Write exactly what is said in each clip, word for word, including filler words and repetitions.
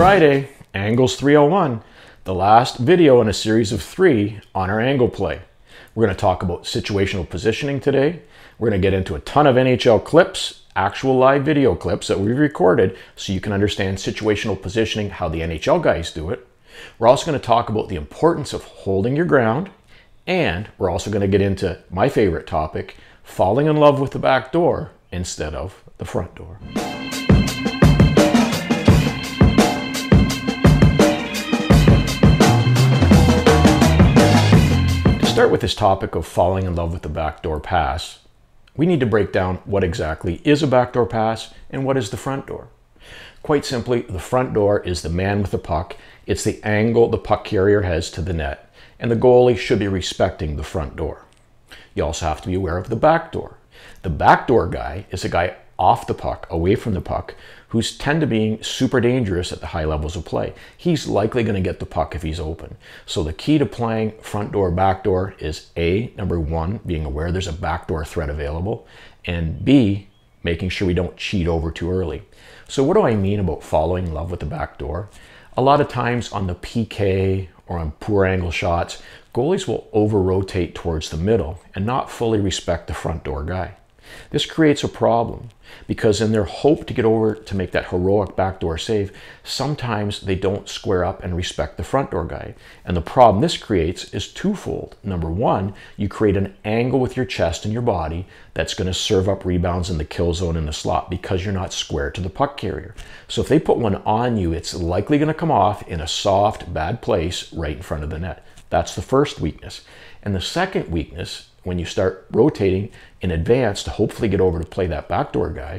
Friday, Angles three oh one, the last video in a series of three on our angle play. We're going to talk about situational positioning today. We're going to get into a ton of N H L clips, actual live video clips that we've recorded so you can understand situational positioning, how the N H L guys do it. We're also going to talk about the importance of holding your ground, and we're also going to get into my favorite topic, falling in love with the back door instead of the front door. To start with this topic of falling in love with the backdoor pass, we need to break down what exactly is a backdoor pass and what is the front door. Quite simply, the front door is the man with the puck. It's the angle the puck carrier has to the net, and the goalie should be respecting the front door. You also have to be aware of the back door. The backdoor guy is a guy off the puck, away from the puck, who's tend to being super dangerous at the high levels of play. He's likely going to get the puck if he's open. So the key to playing front door, back door is A, number one, being aware there's a backdoor threat available, and B, making sure we don't cheat over too early. So what do I mean about falling in love with the back door? A lot of times on the P K or on poor angle shots, goalies will over-rotate towards the middle and not fully respect the front door guy. This creates a problem because in their hope to get over to make that heroic backdoor save, sometimes they don't square up and respect the front door guy. And the problem this creates is twofold. Number one, you create an angle with your chest and your body that's going to serve up rebounds in the kill zone in the slot because you're not square to the puck carrier. So if they put one on you, it's likely going to come off in a soft, bad place right in front of the net. That's the first weakness. And the second weakness, when you start rotating in advance to hopefully get over to play that backdoor guy,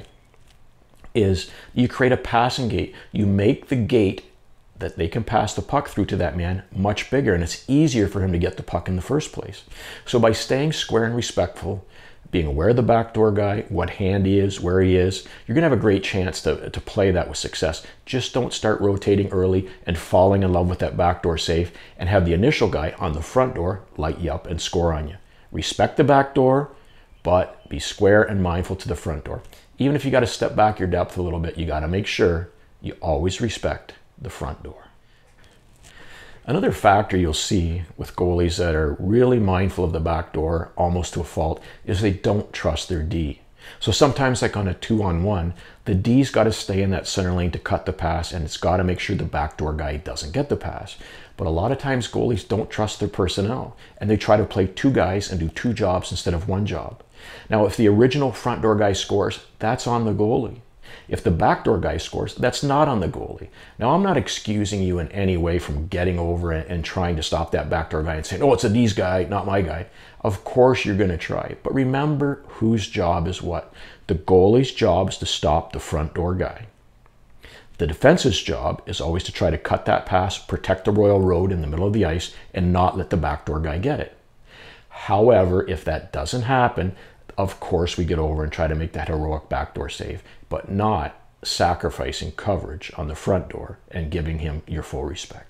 is you create a passing gate. You make the gate that they can pass the puck through to that man much bigger, and it's easier for him to get the puck in the first place. So by staying square and respectful, being aware of the backdoor guy, what hand he is, where he is, you're going to have a great chance to, to play that with success. Just don't start rotating early and falling in love with that backdoor save and have the initial guy on the front door light you up and score on you. Respect the back door, but be square and mindful to the front door. Even if you got to step back your depth a little bit, you got to make sure you always respect the front door. Another factor you'll see with goalies that are really mindful of the back door, almost to a fault, is they don't trust their D. So sometimes, like on a two-on-one, the D's got to stay in that center lane to cut the pass, and it's got to make sure the backdoor guy doesn't get the pass. But a lot of times goalies don't trust their personnel, and they try to play two guys and do two jobs instead of one job. Now, if the original front door guy scores, that's on the goalie. If the backdoor guy scores, that's not on the goalie. Now, I'm not excusing you in any way from getting over and, and trying to stop that backdoor guy and saying, oh, it's a D's guy, not my guy. Of course you're going to try. But remember whose job is what. The goalie's job is to stop the front door guy. The defense's job is always to try to cut that pass, protect the Royal Road in the middle of the ice, and not let the backdoor guy get it. However, if that doesn't happen, of course we get over and try to make that heroic backdoor save, but not sacrificing coverage on the front door and giving him your full respect.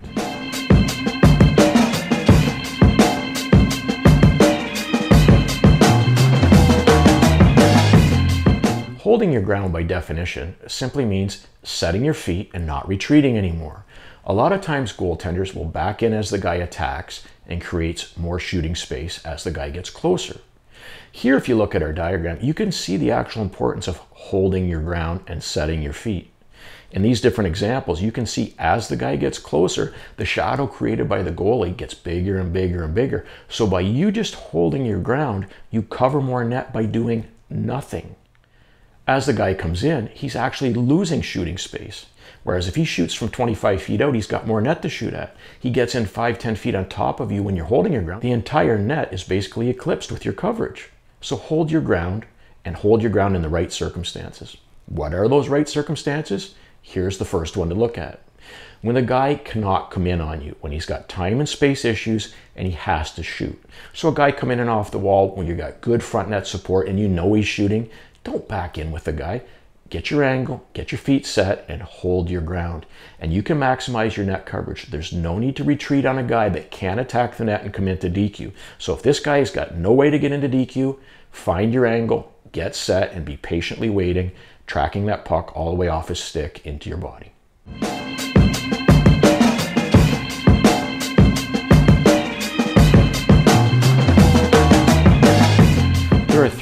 Holding your ground by definition simply means setting your feet and not retreating anymore. A lot of times goaltenders will back in as the guy attacks and creates more shooting space as the guy gets closer. Here, if you look at our diagram, you can see the actual importance of holding your ground and setting your feet. In these different examples, you can see as the guy gets closer, the shadow created by the goalie gets bigger and bigger and bigger. So by you just holding your ground, you cover more net by doing nothing. As the guy comes in, he's actually losing shooting space. Whereas if he shoots from twenty-five feet out, he's got more net to shoot at. He gets in five, ten feet on top of you when you're holding your ground. The entire net is basically eclipsed with your coverage. So hold your ground and hold your ground in the right circumstances. What are those right circumstances? Here's the first one to look at. When the guy cannot come in on you, when he's got time and space issues and he has to shoot. So a guy come in and off the wall when you got good front net support and you know he's shooting, don't back in with the guy. Get your angle, get your feet set, and hold your ground. And you can maximize your net coverage. There's no need to retreat on a guy that can't attack the net and come into D Q. So if this guy's got no way to get into D Q, find your angle, get set, and be patiently waiting, tracking that puck all the way off his stick into your body.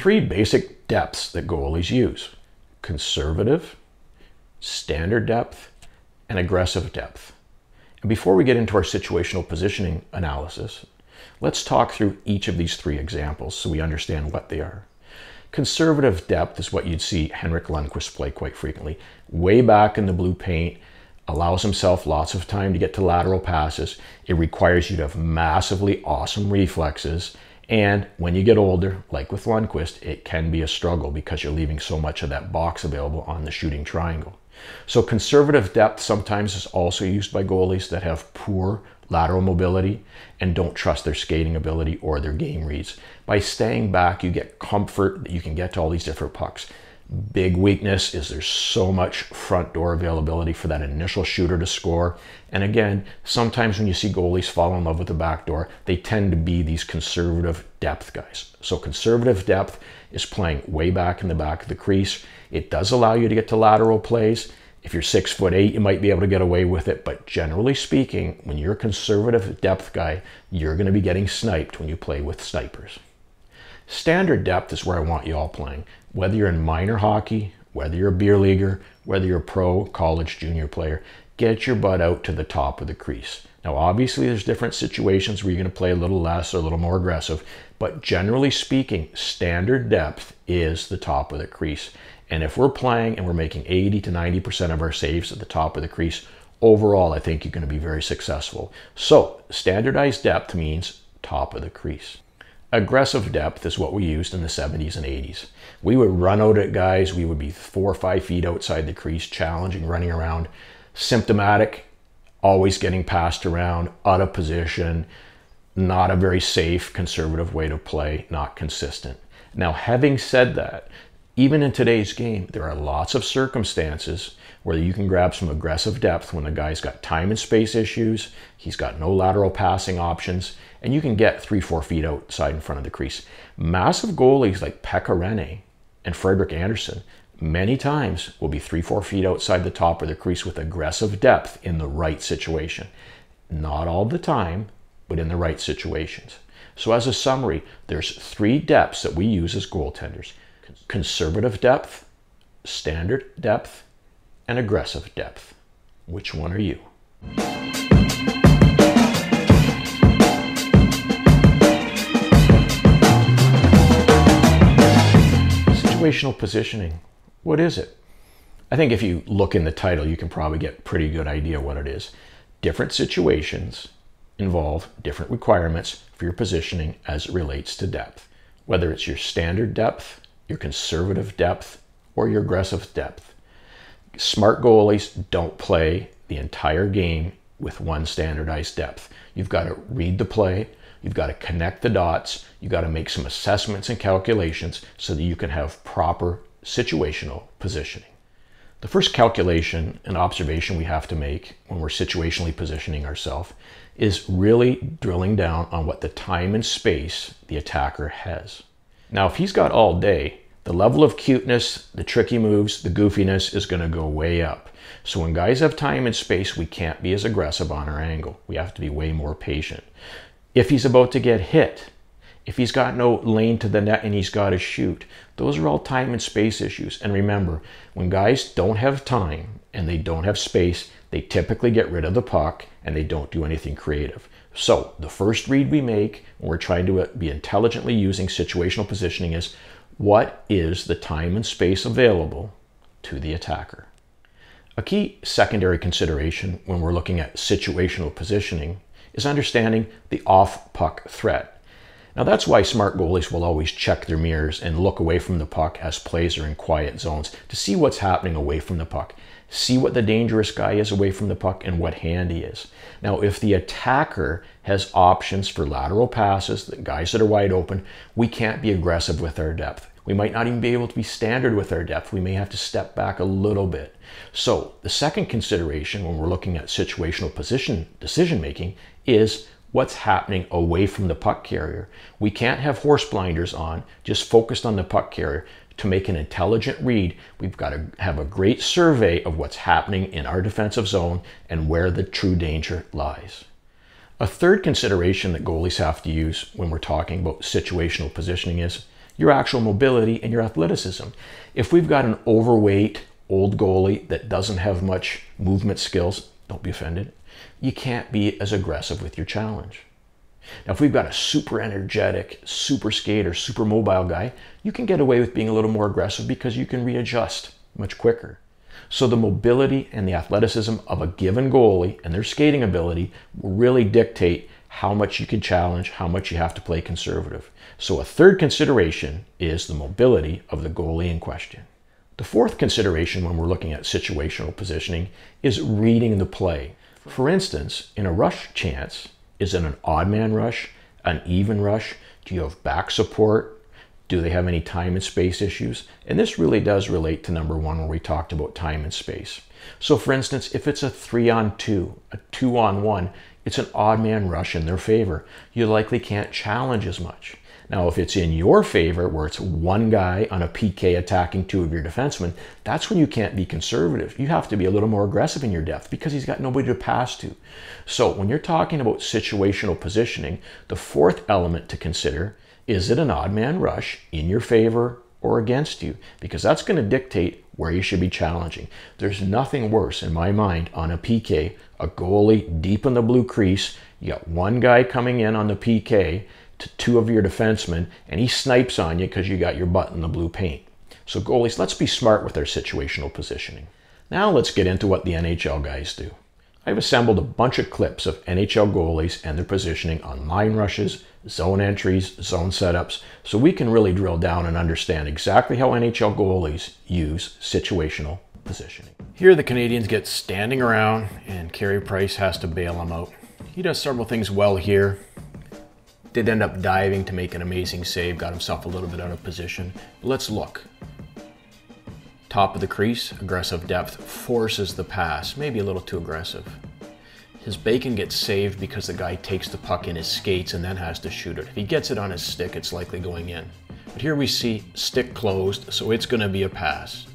three basic depths that goalies use: conservative, standard depth, and aggressive depth. And before we get into our situational positioning analysis, let's talk through each of these three examples so we understand what they are. Conservative depth is what you'd see Henrik Lundqvist play quite frequently. Way back in the blue paint, allows himself lots of time to get to lateral passes. It requires you to have massively awesome reflexes. And when you get older, like with Lundqvist, it can be a struggle because you're leaving so much of that box available on the shooting triangle. So conservative depth sometimes is also used by goalies that have poor lateral mobility and don't trust their skating ability or their game reads. By staying back, you get comfort that you can get to all these different pucks. Big weakness is there's so much front door availability for that initial shooter to score. And again, sometimes when you see goalies fall in love with the back door, they tend to be these conservative depth guys. So conservative depth is playing way back in the back of the crease. It does allow you to get to lateral plays. If you're six foot eight, you might be able to get away with it. But generally speaking, when you're a conservative depth guy, you're going to be getting sniped when you play with snipers. Standard depth is where I want you all playing. Whether you're in minor hockey, whether you're a beer leaguer, whether you're a pro, college, junior player, get your butt out to the top of the crease. Now, obviously, there's different situations where you're going to play a little less or a little more aggressive, but generally speaking, standard depth is the top of the crease. And if we're playing and we're making eighty to ninety percent of our saves at the top of the crease, overall, I think you're going to be very successful. So standardized depth means top of the crease. Aggressive depth is what we used in the seventies and eighties. We would run out at guys. We would be four or five feet outside the crease, challenging, running around, symptomatic, always getting passed around, out of position, not a very safe, conservative way to play, not consistent. Now, having said that, even in today's game, there are lots of circumstances where you can grab some aggressive depth when the guy's got time and space issues, he's got no lateral passing options, and you can get three, four feet outside in front of the crease. Massive goalies like Pekka Rinne and Frederick Anderson many times will be three, four feet outside the top of the crease with aggressive depth in the right situation. Not all the time, but in the right situations. So as a summary, there's three depths that we use as goaltenders: conservative depth, standard depth, and aggressive depth. Which one are you? Situational positioning. What is it? I think if you look in the title, you can probably get a pretty good idea what it is. Different situations involve different requirements for your positioning as it relates to depth. Whether it's your standard depth, your conservative depth, or your aggressive depth. Smart goalies don't play the entire game with one standardized depth. You've got to read the play, you've got to connect the dots, you've got to make some assessments and calculations so that you can have proper situational positioning. The first calculation and observation we have to make when we're situationally positioning ourselves is really drilling down on what the time and space the attacker has. Now, if he's got all day, the level of cuteness, the tricky moves, the goofiness is going to go way up. So when guys have time and space, we can't be as aggressive on our angle. We have to be way more patient. If he's about to get hit, if he's got no lane to the net and he's got to shoot, those are all time and space issues. And remember, when guys don't have time and they don't have space, they typically get rid of the puck and they don't do anything creative. So the first read we make when we're trying to be intelligently using situational positioning is, what is the time and space available to the attacker? A key secondary consideration when we're looking at situational positioning is understanding the off-puck threat. Now that's why smart goalies will always check their mirrors and look away from the puck as plays are in quiet zones to see what's happening away from the puck. See what the dangerous guy is away from the puck and what hand he is. Now, if the attacker has options for lateral passes, the guys that are wide open, we can't be aggressive with our depth. We might not even be able to be standard with our depth. We may have to step back a little bit. So the second consideration when we're looking at situational position decision making is what's happening away from the puck carrier. We can't have horse blinders on, just focused on the puck carrier. To make an intelligent read, we've got to have a great survey of what's happening in our defensive zone and where the true danger lies. A third consideration that goalies have to use when we're talking about situational positioning is your actual mobility and your athleticism. If we've got an overweight old goalie that doesn't have much movement skills, don't be offended, you can't be as aggressive with your challenge. Now, if we've got a super energetic, super skater, super mobile guy, you can get away with being a little more aggressive because you can readjust much quicker. So the mobility and the athleticism of a given goalie and their skating ability will really dictate how much you can challenge, how much you have to play conservative. So a third consideration is the mobility of the goalie in question. The fourth consideration when we're looking at situational positioning is reading the play. For instance, in a rush chance, is it an odd man rush, an even rush? Do you have back support? Do they have any time and space issues? And this really does relate to number one where we talked about time and space. So for instance, if it's a three on two, a two on one, it's an odd man rush in their favor. You likely can't challenge as much. Now, if it's in your favor, where it's one guy on a P K attacking two of your defensemen, that's when you can't be conservative. You have to be a little more aggressive in your depth because he's got nobody to pass to. So when you're talking about situational positioning, the fourth element to consider, is it an odd man rush in your favor or against you? Because that's going to dictate where you should be challenging. There's nothing worse in my mind on a P K, a goalie deep in the blue crease, you got one guy coming in on the P K to two of your defensemen, and he snipes on you because you got your butt in the blue paint. So goalies, let's be smart with our situational positioning. Now let's get into what the N H L guys do. I've assembled a bunch of clips of N H L goalies and their positioning on line rushes, zone entries, zone setups, so we can really drill down and understand exactly how N H L goalies use situational positioning. Here the Canadians get standing around and Carey Price has to bail them out. He does several things well here. Did end up diving to make an amazing save, got himself a little bit out of position. But let's look. Top of the crease, aggressive depth, forces the pass, maybe a little too aggressive. His bacon gets saved because the guy takes the puck in his skates and then has to shoot it. If he gets it on his stick, it's likely going in. But here we see stick closed, so it's going to be a pass.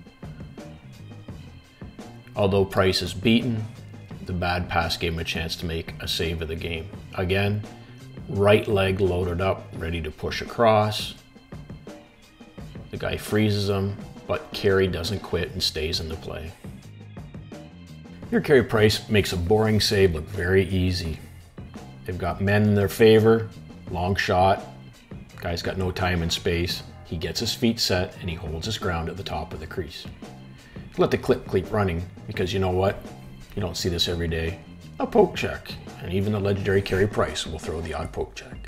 Although Price is beaten, the bad pass gave him a chance to make a save of the game. Again, right leg loaded up, ready to push across. The guy freezes him, but Carey doesn't quit and stays in the play. Here Carey Price makes a boring save look very easy. They've got men in their favor, long shot, guy's got no time and space. He gets his feet set and he holds his ground at the top of the crease. Let the clip keep running because you know what? You don't see this every day. A poke check, and even the legendary Carey Price will throw the odd poke check.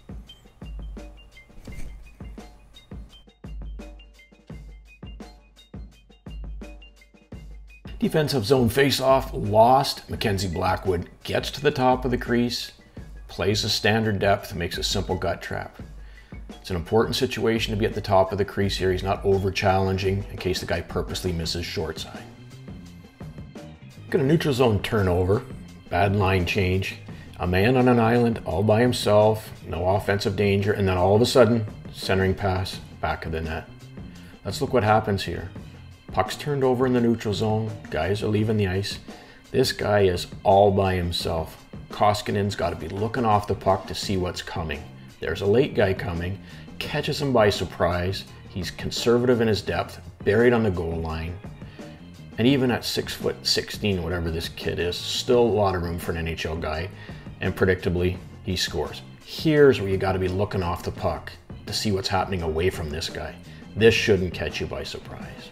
Defensive zone face-off lost. Mackenzie Blackwood gets to the top of the crease, plays a standard depth, makes a simple gut trap. It's an important situation to be at the top of the crease here. He's not over-challenging in case the guy purposely misses short side. Got a neutral zone turnover. Bad line change, a man on an island all by himself, no offensive danger, and then all of a sudden, centering pass, back of the net. Let's look what happens here. Puck's turned over in the neutral zone, guys are leaving the ice. This guy is all by himself. Koskinen's got to be looking off the puck to see what's coming. There's a late guy coming, catches him by surprise. He's conservative in his depth, buried on the goal line. And even at six foot sixteen, whatever this kid is, still a lot of room for an N H L guy. And predictably, he scores. Here's where you got to be looking off the puck to see what's happening away from this guy. This shouldn't catch you by surprise.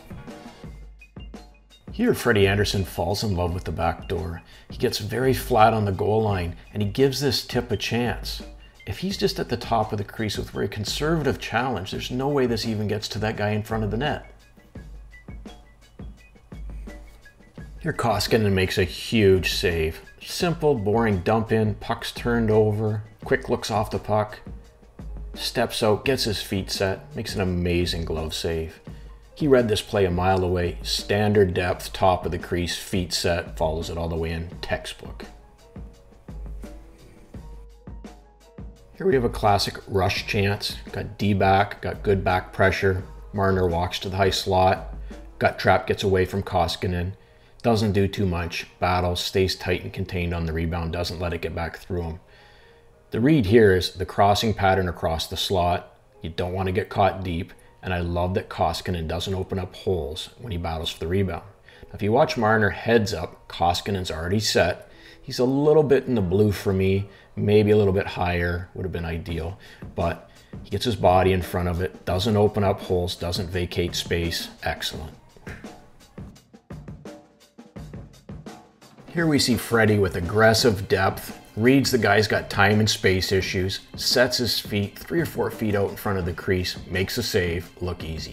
Here, Freddie Anderson falls in love with the back door. He gets very flat on the goal line, and he gives this tip a chance. If he's just at the top of the crease with a very conservative challenge, there's no way this even gets to that guy in front of the net. Here Koskinen makes a huge save. Simple, boring dump in, puck's turned over, quick looks off the puck, steps out, gets his feet set, makes an amazing glove save. He read this play a mile away, standard depth, top of the crease, feet set, follows it all the way in, textbook. Here we have a classic rush chance. Got D-back, got good back pressure. Marner walks to the high slot. Gut trap gets away from Koskinen. Doesn't do too much. Battles, stays tight and contained on the rebound, doesn't let it get back through him. The read here is the crossing pattern across the slot. You don't want to get caught deep, and I love that Koskinen doesn't open up holes when he battles for the rebound. Now, if you watch Marner heads up, Koskinen's already set. He's a little bit in the blue for me, maybe a little bit higher would have been ideal, but he gets his body in front of it, doesn't open up holes, doesn't vacate space. Excellent. Here we see Freddie with aggressive depth, reads the guy's got time and space issues, sets his feet three or four feet out in front of the crease, makes a save, look easy.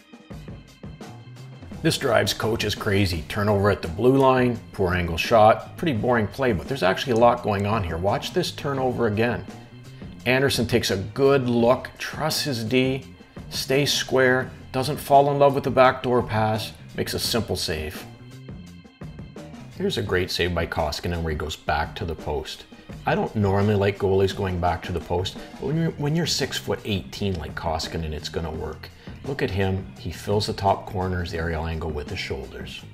This drives coaches crazy. Turnover at the blue line, poor angle shot, pretty boring play, but there's actually a lot going on here. Watch this turnover again. Anderson takes a good look, trusts his D, stays square, doesn't fall in love with the backdoor pass, makes a simple save. Here's a great save by Koskinen where he goes back to the post. I don't normally like goalies going back to the post, but when you're, when you're six foot eighteen like Koskinen, it's gonna work. Look at him, he fills the top corners, the aerial angle with his shoulders.